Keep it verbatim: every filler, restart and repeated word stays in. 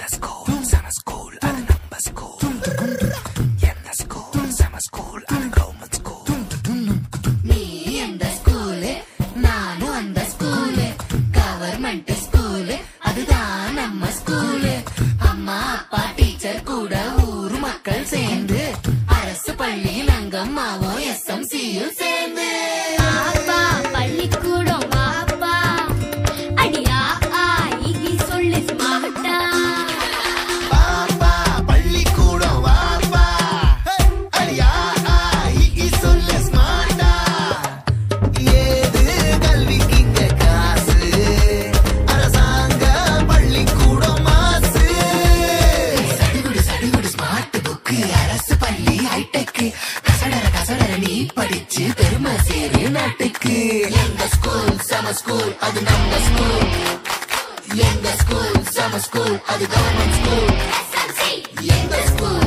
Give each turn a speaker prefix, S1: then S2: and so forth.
S1: school, summer school, அது நம்ம school. என்ன school, summer school, அது government school.
S2: நீ எந்த school, நானும் அந்த school. Government school, அதுதான் நம்ம school. அம்மா அப்பா டீச்சர் கூட ஊரு மக்கள் சேர்ந்து அரசு பள்ளியில் அங்கம்மாவும் எஸ் எம் சியும் சேர்ந்து
S3: அப்பா பள்ளிக்கூடம் வாப்பா அடியா ஆகி சொல்லு ஸ்மார்ட்டா
S4: பாப்பா பள்ளிக்கூடம் வாப்பா அடியா ஆகி சொல்லு ஸ்மார்ட்டா ஏது கல்விக்கு இங்க காசு அரசாங்க பள்ளிக்கூடம் மாசு
S2: சடுகுடு சடுகுடு ஸ்மார்ட் புக்கு அரசு பள்ளி ஹைடெக் கசடர கசடர நீ படிச்சு பெருமை சேரு நாட்டுக்கு எங்க ஸ்கூல் சம ஸ்கூல் அது நம்ம ஸ்கூல் எங்க ஸ்கூல் சம ஸ்கூல் அது கவர்மெண்ட் ஸ்கூல் எங்க ஸ்கூல்